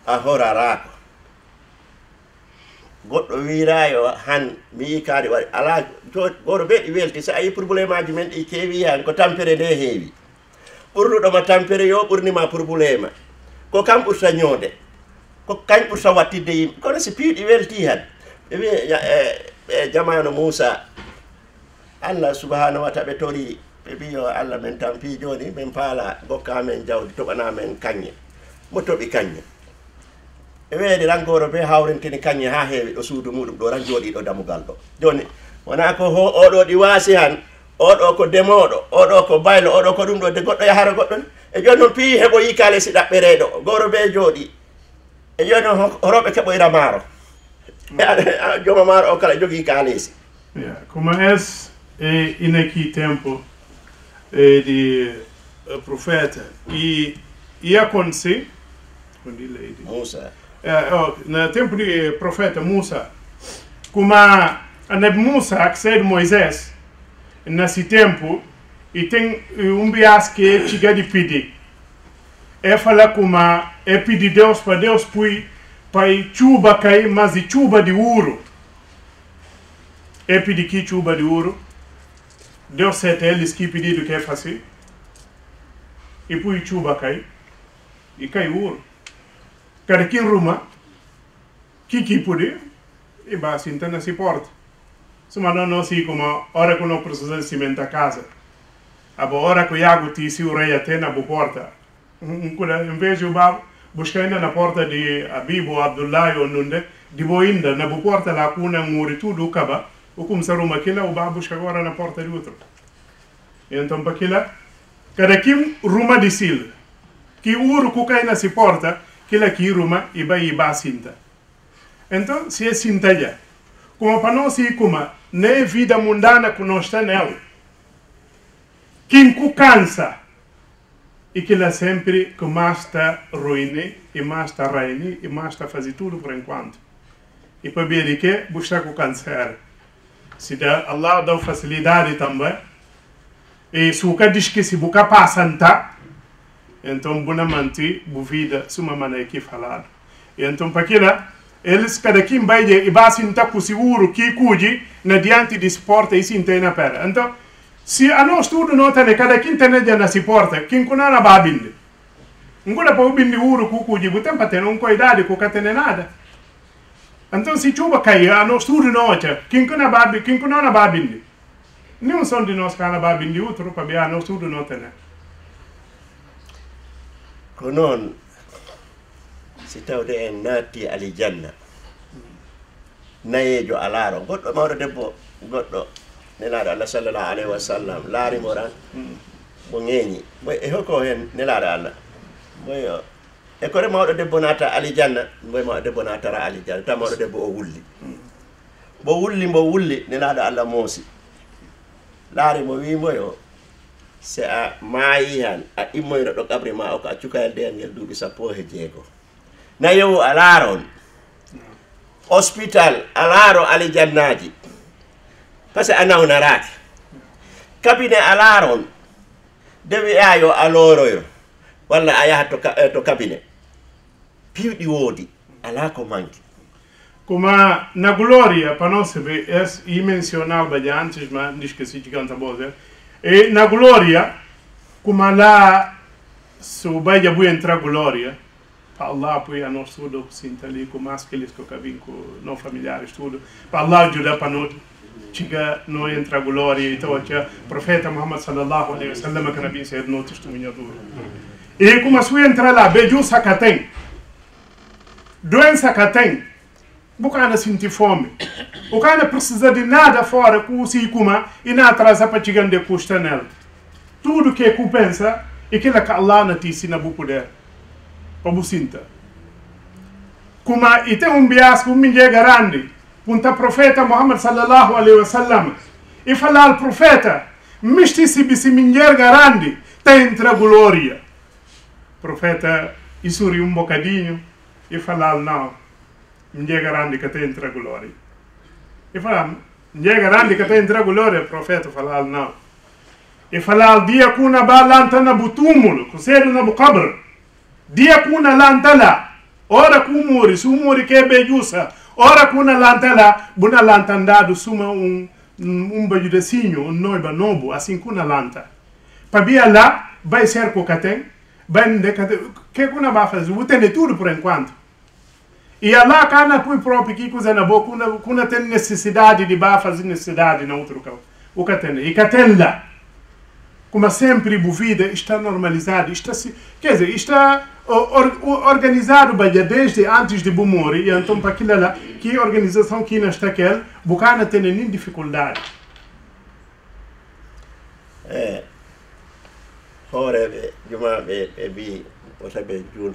a horarako goɗɗo wirayo han mi yi kaari waɗi ala goto ɓe ɗi welti so a yi probléme aji men ɗi keewi han ko tampere nde heewi ɓurnuɗoma tampere yo ɓurnima probléme ko kam ɓurta ñoode ko kañ ɓurta wattidde yimɓe kono si piiɗi welti han ɓe wi e jamanu Moussa Allah subhanahu wa taala ɓe tori ɓe mbi yo Allah men tampi joni min paala gokka men jawdi toɓana men kañƴe mo toɓi kañƴe e weedi rangoro be hawrentini kañƴe ha heewi ɗo suudu muɗum ɗo ran jooɗiɗo dammugal ɗo joni wona ko oɗo ɗi waasi han oɗo ko demoɗo oɗo ko baylo oɗo ko ɗum ɗo de goɗɗo yahara goɗɗon e joni noon piyi heɓo yikale si ɗaɓɓereɗo goro be jooɗi e joni noon horoɓe keɓoyra maaro joma maaro o kala jogui kalesi como es inaqui tempo de profeta e aconteceu Musa no tempo de profeta Musa como a Musa que saiu de Moisés nesse tempo e tem bias que chega de pedir fala como pedir Deus para Deus para chuva cair mas de chuva de ouro pedir que chuva de ouro Deus sete eles que pedido que fazer e depois chuva cai e cai ouro cada quem ruma que poder e basta então não se porta se mas não se como hora que não precisa de cimento a casa a hora que o água te se o rei até na porta em vez de buscar ainda na porta de Abibo Abdullah ou Nunde de boinda na porta lá com uma muri tudo acaba o começar uma aquela o vai buscar agora na porta de outro então para aquela cada quem ruma de sil que o ouro que cai na se porta que aqui ruma e vai cinta então se é cinta já como para nós ir como nem vida mundana que nós está nela quem cansa e que ela sempre que mais está ruína e mais está raine e mais está fazer tudo por enquanto e para ver que buscar com câncer se dá Allah dá facilidade também e se o que diz que se buscar passanta então bonamente a vida suma maneira que falado e então para aquilo eles cada quem vai e vai sentar com seguro que cuide na diante de esporte e se tem na pera então se a nós tudo não tem cada quem tem na se porta quem com nada vai binde não dá para binde ouro que cuide o tempo tem um cuidado que não tem nada então se chuva cai a nós tudo não tem quem com nada vai binde não são de nós que não vai binde outro para ver a nós tudo não tem ko noon si tawde en naatti alijanna nayejo a laaro goɗɗo mawɗo debbo goɗɗo nelaaɗo Allah sallallahu alayhi wa sallam laarimo ran mo ŋeeñi boy e hokko hen nelaaɗo Allah boy e kore mawɗo debbo naata alijanna boy mawɗo debbo naatara alijanna taw mawɗo debbo o wulli mbo wulli nelaaɗo Allah moosi laarimo wimoyo se a maayi han a immoyno ɗo ƙabre ma o ko a cukayel ndeyal ngel duuɓi 16 nayowo a laaron hospital a laaro alijannaji par ce que a nawnaraki cabinet a laaron de wiyayo a looroyo walla a yaha to cabinet piiwɗi woodi ala ko manque como na glória para nós é imensional já antes mas diz que se canta boa e na glória como lá se o vai já entrar glória para Allah poi a nós tudo sinta ali com mais que eles que cabem com não familiares tudo para Allah ajudar para nós chega não entra glória então aqui profeta Muhammad sallallahu alaihi wasallam que nabi said no testemunho duro e como se entra lá beijo sacatem doença que tem o cara sentir fome o cara precisa de nada fora com o cima e não atrasa para chegar de custa nela tudo que compensa e que Allah não te ensina o poder para você sentir como e tem bias como ninguém grande punta profeta Muhammad sallallahu alaihi wasallam e fala al profeta misti se bisi ninguém grande tem entra glória profeta isuri bocadinho e fala não ninguém grande que tem entra glória e fala ninguém grande que tem entra glória profeta fala não e fala dia kuna ba lantana butumulo kuseru na bukabr dia kuna lantala ora kumuri sumuri kebe jusa ora kuna lantala buna lantandado suma bajude signo noiba nobu assim kuna lanta pabia lá vai ser com catem bende que kuna ba fazer utene tudo por enquanto e lá cana pui próprio que coisa na boca kuna tem necessidade de ba fazer necessidade na outro campo o catem e catem lá como sempre a vida está normalizada, quer dizer, está organizado desde antes de Bumori, e então para aquilo lá, que a organização que não está aquela, não tem nenhuma dificuldade. Ora, Juma, bi, você be Jun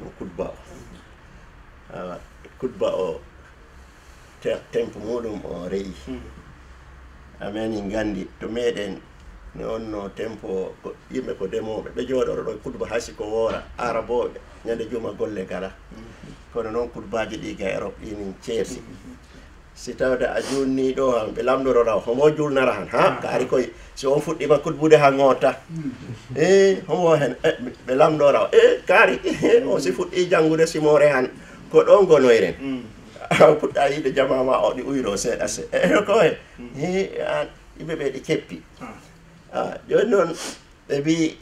Kutba o tempo mudum o rei. Amen ngandi to meɗen no tempo yimɓe ko demoɓe ɓe jooɗoro ɗo kutba hasi ko woora araboɓe ñande juma golle gara kono noon kutbaji ɗi ga Europe ɗinin ceersi si tawde a junni ɗo han ɓe lamdorora homo julnara han ha kaari koye si on fuɗɗima kutbude ha ngoota homo hen ɓe lamdora kaari o si fuɗɗi janngude simore han ko ɗon gonoyren puɗɗa yiide jamama o ɗi uyro seeɗa koye yimɓe ɓe ɗi keppi joni noon ɓe mbi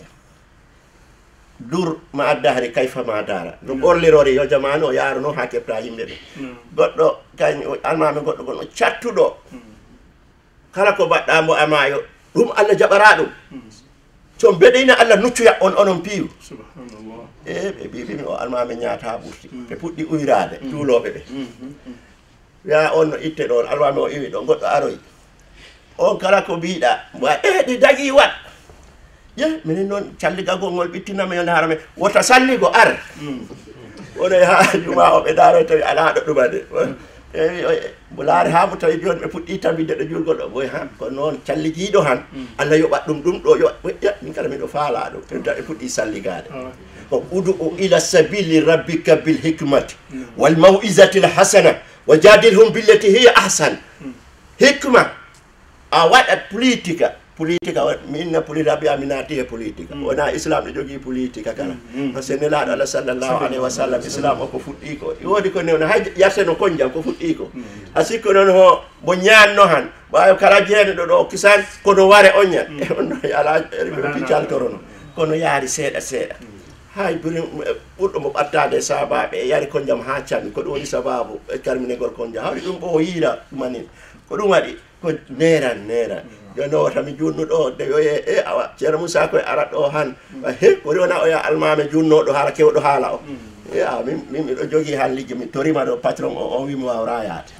dur ma addahari kayfa ma dara no ɓorlirori yo jamanu o yaaruno ha keɓta yimɓe ɓe goɗɗo kañ almami goɗɗo gon o cattuɗo kala ko mbaɗɗa mo amayo ɗum Allah jaɓara ɗum so mbeɗeyna Allah nuccuya on onon piiw ɓe mbimi o almami ñaata ɓurti ɓe puɗɗi uyrade juuloɓe ɓe wiya on no itte ɗon almami o iwi ɗo goɗɗo aroy on kala ko mbiɗa mba ɗi dagi wat minen noon calligagol ngol ɓittinama yo ndaarame wota salligo ar ono ha juma o ɓe daaro tawi ala ɗo ɗuma de mo laari ha mo tawi joni ɓe puɗɗi tambinde ɗo julgol ɗo boy ha ko noon calligiɗo han Allah yoɓat ɗum ɗo yoɓa min kala miɗo faala ɗum ɓe puɗɗi salligade ko udu ila sabili rabbika bil hikmati wal maw'izati l hasana wa jadilhum billati hiya ahsan hikma a waɗat politika minna politika ɓe aminati e politika wona islam ɗo jogui politika kala par ce que nelaɗo Allah sallllahu alayhi wa sallam islam o ko fuɗɗi ko woodi ko newno hay yarte no konjam ko fuɗɗi ko a sikko noon ho mo ñanno han ɓawi kala jeene ɗo kisan kono ware on ñan on ala piccaltorono kono yaari seeɗa seeɗa hay buri ɓurɗo mo ɓattade sabaɓe e yari konjam ha cammi ko ɗum woni sababu e calminegol konjam hawɗi ɗum ɓo yiila ɗumanin ko ɗum waɗi ko neran joni o tami junnuɗo de yoye awa ceerno Moussa koye arat ɗo han he ko wona o ya almame junnoɗo haala kewɗo haala o min miɗo jogui han ligge mi torima ɗo patron o wimi wawra yaade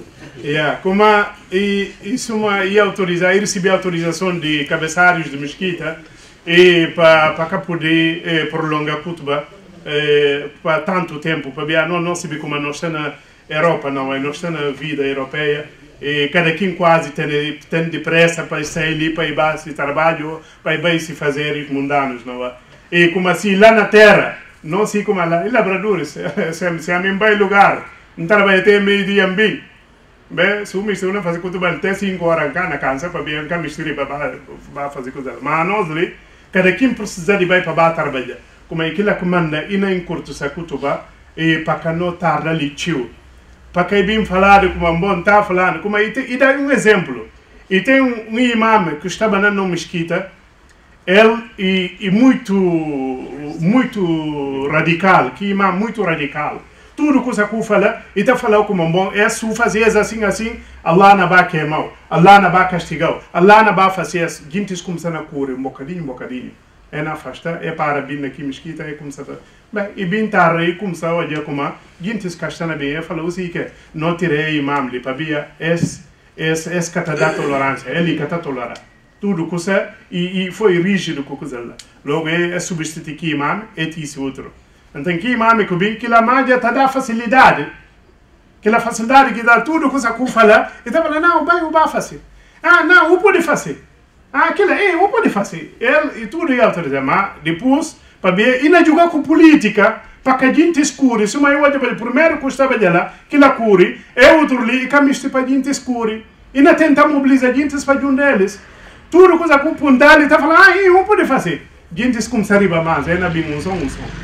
como suma recebi autorização de cabeçalhos de Mesquita para poder prolongar Kutba para tanto tempo para não se vê como nós estamos na Europa, não é? Nós estamos na vida europeia e cada quem quase tem depressa para sair ali para ir para se trabalho, para ir se fazer os mundanos, não é? E como assim lá na terra, não sei como lá, e labradores, se a mim vai lugar, não trabalha até meio-dia bem, bem, se o mistério não faz Kutba até 5 horas cá na cansa para vir cá mistério para fazer coisa, mas nós ali cada quem precisa de vai para trabalhar, como é que ela comanda e não encurta essa Kutba e para que não tarda ali tio. Para quem vem falar como um bom está falando, como e dá exemplo. E tem imam que estava na Mesquita, ele muito radical, que imam muito radical. Tudo que você fala, e está falando como um bom, é se fazer assim, Allah não vai queimar, Allah não vai castigar, Allah não vai fazer, gente começam a curar, um bocadinho. É na fasta, é para vir aqui Mesquita, é como se bem, e bem tarde, como se hoje é como gente castana bem, falou assim que não tirei imam ali para via catadá tolerância, ele catá tolerar tudo coisa e foi rígido com coisa lá. Logo é substituir que imam e esse outro. Então que imam que bem que a magia tá dá facilidade, que a facilidade que dá tudo coisa que fala, e tá falando não, vai o vai fazer. Não, o pode fazer. Aquilo o pode fazer. Ele e tudo é autorizado, mas depois para ver e não jogar com política para que a gente escure. Se uma eu primeiro que estava lá que la cure é outro ali e caminho para a gente escure e não tenta mobilizar a gente para um deles. Tudo coisa com puntal está falando não pode fazer. Gente começa a riba mais é na bem um som.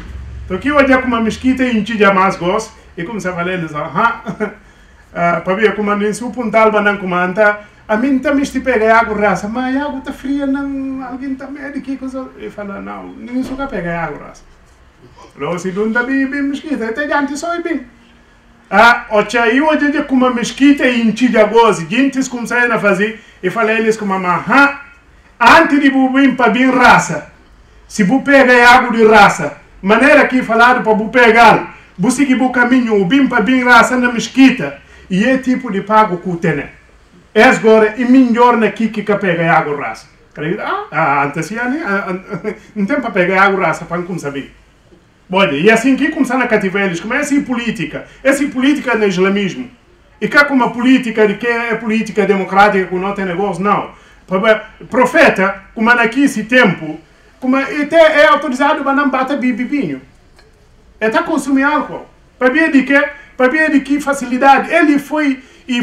Então aqui hoje é como uma mesquita e enchia mais gosto e começa a falar eles, para ver como nem se o puntal banan como anta, a mim também se pega água raça, mas a água está fria, não, alguém também de que coisa, e fala não, nem só que pega água raça. Logo se não está bem mesquita, até gente só é bem. Hoje aí hoje é como uma mesquita e enchia gosto, gente começaram a fazer e fala eles como antes de bubim para bem raça, se bu pega água de raça, maneira que falado para bu pegar, bu seguir o caminho, o bim para bem raça na mesquita, e é tipo de pago que tem. É agora e melhor aqui que pega água raça. Antes não tem para pegar água raça para não saber. Olha, e assim que começar a cativar eles, como é assim política no islamismo. E cá como a política de que é política democrática que não tem negócio, não. Profeta, como aqui esse tempo, como até é autorizado para não bater bibinho. É tá consumir álcool. Para ver de que facilidade. Ele foi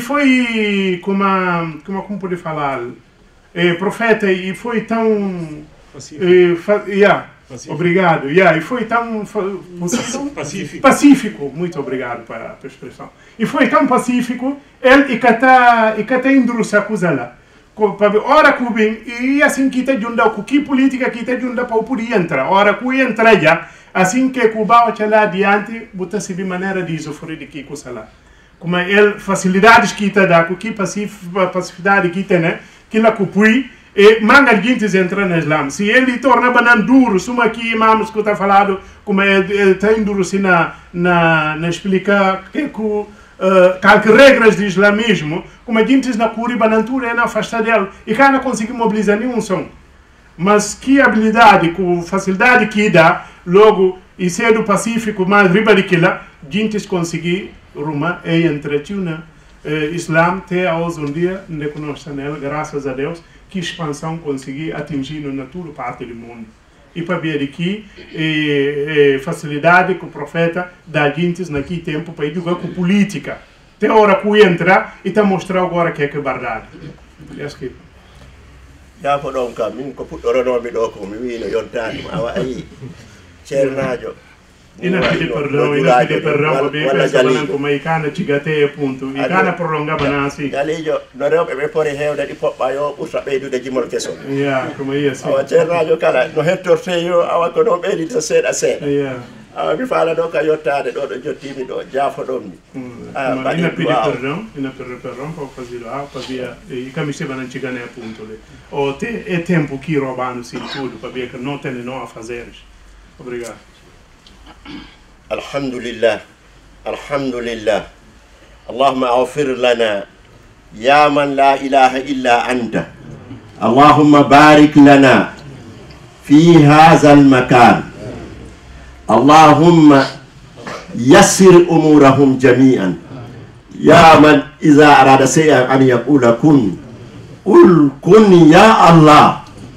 como pode falar, profeta e foi tão obrigado. E foi tão pacífico. Muito obrigado para a expressão. E foi tão pacífico, ele e cata indrusa acusá-la. Ora que e assim que te junda com que política que te junda para poder entrar. Ora que entra já, assim que Cuba vai lá adiante, bota-se de maneira de usufruir de que coisa lá. Como ele facilidades que te dá, com que pacificidade que tem, né? Que lá cupui e manga de gente entra no Islã. Se ele torna banana duro, suma aqui imamos que está falado, como ele tem duro assim na explicar que que regras de islamismo, como a gente na cura e banantura é na afastar dele e cá não consegue mobilizar nenhum som. Mas que habilidade, com facilidade que dá, logo e ser do Pacífico, mais riba de aquilo, a gente conseguir rumar e entrar na Islã até hoje um dia, onde conosco nele, graças a Deus, que expansão conseguir atingir na toda parte do mundo. E para ver aqui, facilidade que o profeta dá a gente naquele tempo para jogar com política. Até a hora que entra e está mostrar agora que é verdade. Já foram caminho que puto não me dou como menino yontani awa aí cernajo ina pedi perdão para bem pensar como aí cana chigate ponto e cana prolongava nasi galijo no rewbe be pore hewde di poppa yo usta beydude jimol keso como aí assim awa cernajo kala no hettorte yo awa ko no beydi to seeda seeda awa mi faala do ka yottade do jottimi do jafo ɗon mi ina pedi perdão para fazer para via e camiseta não chega nem a ponto o te é tempo que roubando sim tudo para ver que não tem não a fazer. Obrigado. الحمد لله اللهم اغفر لنا يا من لا إله إلا أنت اللهم بارك لنا في هذا المكان اللهم يسر أمورهم جميعا يا من إذا أراد شيئا أن يقول كن قل كن يا الله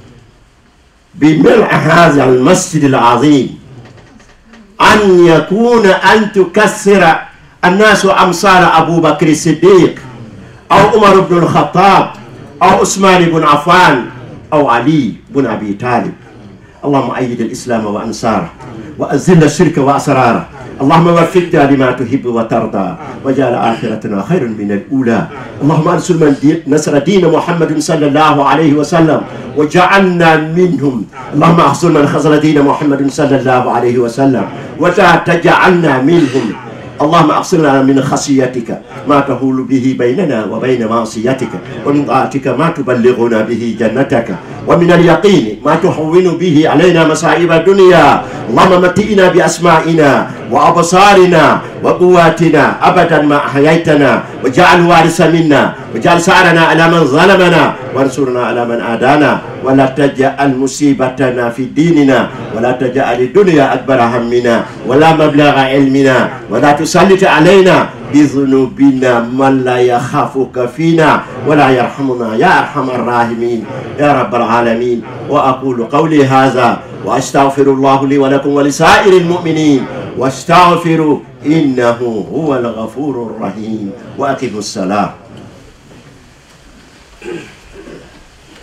بملء هذا المسجد العظيم أن يكون أن تكسر الناس أمثال أبو بكر الصديق أو عمر بن الخطاب أو عثمان بن عفان أو علي بن أبي طالب اللهم أيد الإسلام وأنصاره وأذل الشرك وأسراره اللهم وفقنا لما تحب وترضى وجعل آخرتنا خير من الأولى اللهم انصر من نصر دين محمد صلى الله عليه وسلم وجعلنا منهم اللهم احصر من خذل دين محمد صلى الله عليه وسلم ولا تجعلنا منهم اللهم اغفرنا من خشيتك ما تحول به بيننا وبين معصيتك ومن طاعتك ما تبلغنا به جنتك ومن اليقين ما تهون به علينا مصائب الدنيا اللهم متئنا بأسمائنا وأبصارنا وقواتنا أبدا ما أحييتنا واجعل وارث منا واجعل ثأرنا على من ظلمنا وانصرنا على من آدانا ولا تجعل مصيبتنا في ديننا ولا تجعل الدنيا أكبر همنا ولا مبلغ علمنا ولا تسلط علينا بذنوبنا من لا يخافك فينا ولا يرحمنا يا أرحم الراحمين يا رب العالمين وأقول قولي هذا وأستغفر الله لي ولكم ولسائر المؤمنين واستغفروا إنه هو الغفور الرحيم وأقيموا الصلاة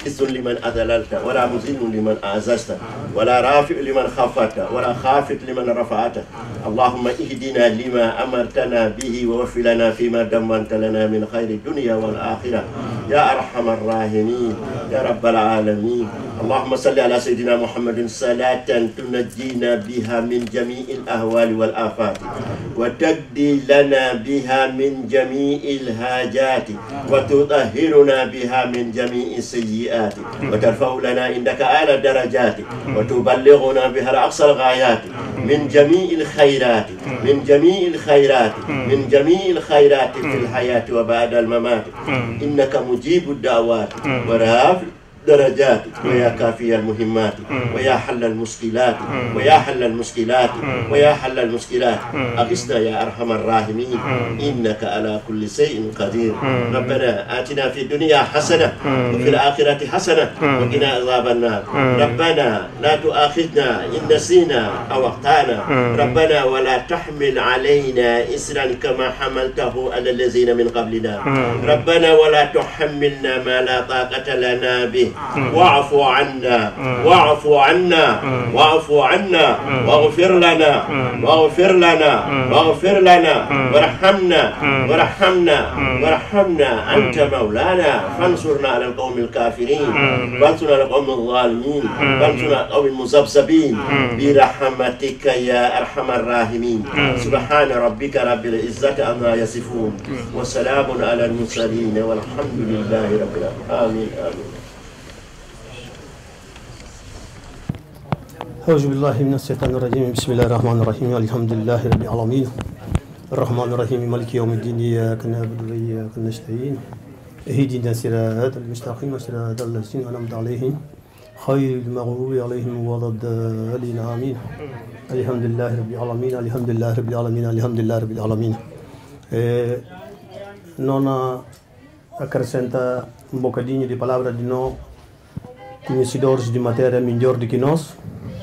عز لمن أذللت ولا مذل لمن أعززت ولا رافع لمن خفضت ولا خافض لمن رفعت. اللهم اهدنا لما أمرتنا به ووفق لنا فيما دمنت لنا من خير الدنيا والآخرة يا أرحم الراحمين يا رب العالمين. اللهم صل على سيدنا محمد صلاة تنجينا بها من جميع الأهوال والآفات وتقضي لنا بها من جميع الحاجات وتطهرنا بها من جميع السيئات وترفع لنا عندك أعلى الدرجات وتبلغنا بها أقصى الغايات من جميع الخيرات من جميع الخيرات من جميع الخيرات في الحياة وبعد الممات إنك مجيب الدعوات ورافع درجات ويا كافي المهمات ويا حل المشكلات ويا حل المشكلات ويا حل المشكلات. أغثنا يا أرحم الراحمين إنك على كل شيء قدير. ربنا آتنا في الدنيا حسنة وفي الآخرة حسنة وقنا عذاب النار. ربنا لا تؤاخذنا إن نسينا أو أخطأنا. ربنا ولا تحمل علينا إسرا كما حملته على الذين من قبلنا. ربنا ولا تحملنا ما لا طاقة لنا به واعف عنا واعف عنا واعف عنا واغفر لنا واغفر لنا واغفر لنا وارحمنا وارحمنا وارحمنا أنت مولانا فانصرنا على القوم الكافرين فانصرنا على القوم الظالمين فانصرنا على القوم المزبزبين برحمتك يا أرحم الراحمين. سبحان ربك رب العزة عما يصفون وسلام على المرسلين والحمد لله رب العالمين. آمين آمين. أعوذ بالله من الشيطان الرجيم. بسم الله الرحمن الرحيم. الحمد لله رب العالمين الرحمن الرحيم مالك يوم الدين. إياك نعبد وإياك نستعين اهدنا الصراط المستقيم صراط الذين أنعمت عليهم غير المغضوب عليهم ولا الضالين. آمين. الحمد لله رب العالمين الحمد لله رب العالمين الحمد لله رب العالمين. Non acrescenta un bocadinho de palavra de nós conhecedores de matéria melhor do que nós.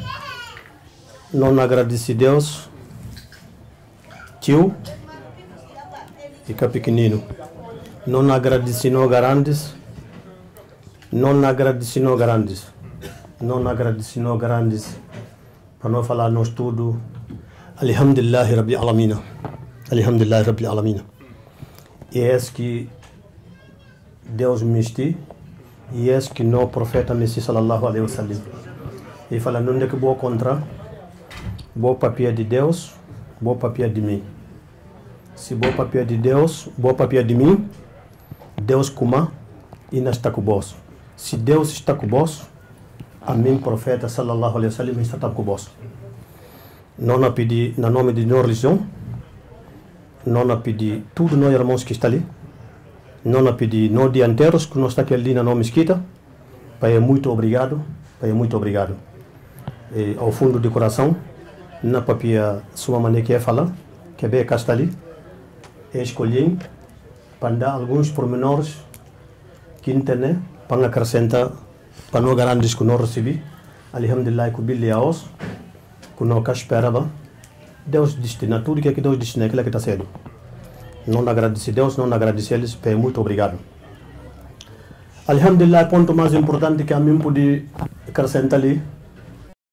Não agradece Deus, tio e cá pequenino. Não agradece não grandes, não agradece não grandes, não agradece não grandes. Para não falar nós tudo, alhamdulillah rabbil alamin, alhamdulillah rabbil alamin. E é que Deus me esti, e é que no profeta Messi sallallahu alaihi wasallam. E fala não é que boa contra bom papel de Deus, bom papel de mim. Se bom papel de Deus, bom papel de mim, Deus kuma e não está com vós. Se Deus está com vós, a mim profeta sallallahu alaihi wasallam está com vós. Não a pedir na nome de nossa religião, não a pedir tudo nós irmãos que está ali, não a pedir nós dianteiros que nós está aqui ali na nossa mesquita. Pai, muito obrigado, Pai, muito obrigado. E, ao fundo do coração, na papia sua maneira que é falar, que é bem cá está ali, é escolher para dar alguns pormenores que internet para acrescentar para não garantir que nós recebi, alhamdulillah, que o bilhete a os, que não cá esperava, Deus destina tudo que Deus destina, aquilo que está sendo. Não agradecer Deus, não agradecer eles, Pai, muito obrigado. Alhamdulillah, ponto mais importante que a mim pude acrescentar ali,